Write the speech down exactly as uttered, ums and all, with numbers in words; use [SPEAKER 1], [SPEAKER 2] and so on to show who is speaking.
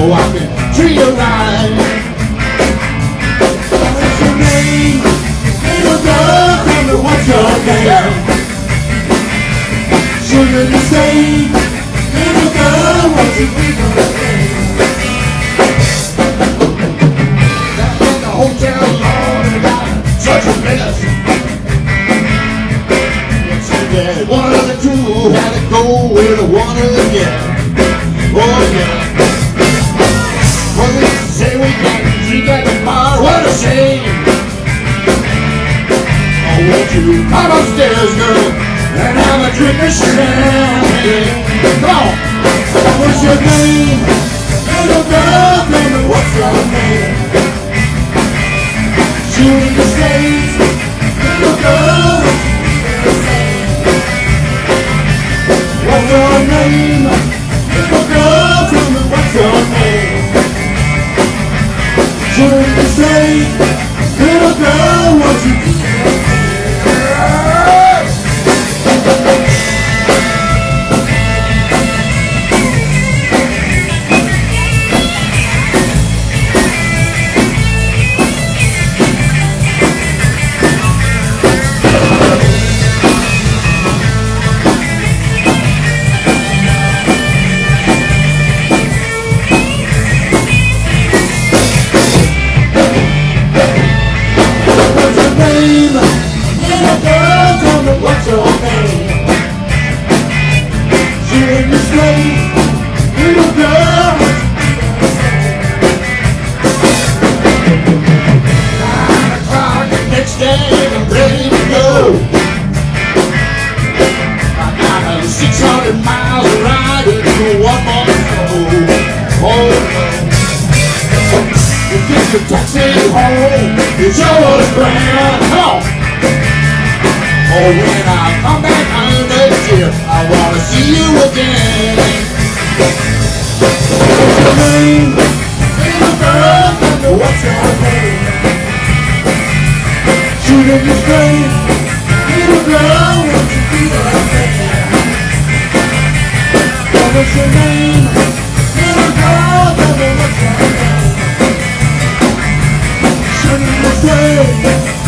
[SPEAKER 1] so I can treat you right. What's your name? Little girl, tell me what's your name? Shouldn't you say, little girl, what's your name? Back in the hotel, Lord, I got such a mess. It said that one of the two had to go with one of the yeah. Oh yeah. Police say we got to drink at the bar, what a shame. Oh, won't you come upstairs, girl, and have a drink of champagne? Come on. What's your name? Little girl, tell me what's your name? Shooting the slaves, little girl, what's your name? Little girl, tell me what's your name? Shouldn't you say, little girl, won't you be what's your name? Shouldn't you say, little girl, nine o'clock the next day, I'm ready to go. I got six hundred miles of riding for one more show. Oh no. You get the taxi home, it's yours, grand. Come on. Oh, when I come back home next year, I wanna see you again. What's your name? Little girl, tell me what's your name? Shooting you straight, little girl, won't you be the same? What's your name? Little girl, tell me what's your name? Shooting you straight.